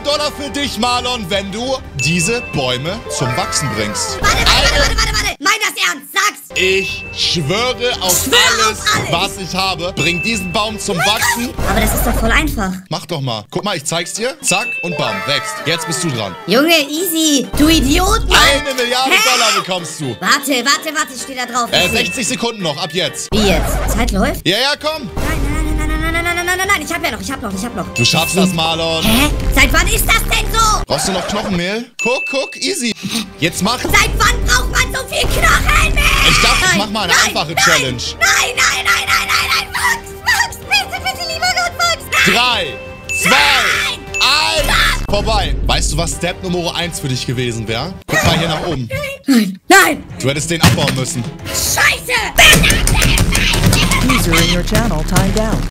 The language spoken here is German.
$1 für dich, Marlon, wenn du diese Bäume zum Wachsen bringst. Warte. Mein das ernst, sag's. Ich schwöre auf alles, was ich habe. Bring diesen Baum zum Wachsen. Aber das ist doch voll einfach. Mach doch mal. Guck mal, ich zeig's dir. Zack und bam, wächst. Jetzt bist du dran. Junge, easy. Du Idiot, Mann. 1 Milliarde Dollar bekommst du. Warte, steht da drauf. 60 Sekunden noch, ab jetzt. Wie jetzt? Zeit läuft? Ja, komm. Nein. Ich hab noch. Du schaffst das, Marlon. Hä? Seit wann ist das denn so? Brauchst du noch Knochenmehl? Guck, easy. Jetzt mach. Seit wann braucht man so viel Knochenmehl? Ich dachte, ich mach mal eine einfache Challenge. Nein. Max, bitte, lieber Gott, Max. 3, 2, 1. Vorbei. Weißt du, was Step Nummer 1 für dich gewesen wäre? Guck mal hier nach oben. Nein. Du hättest den abbauen müssen. Scheiße. User in your channel timed out.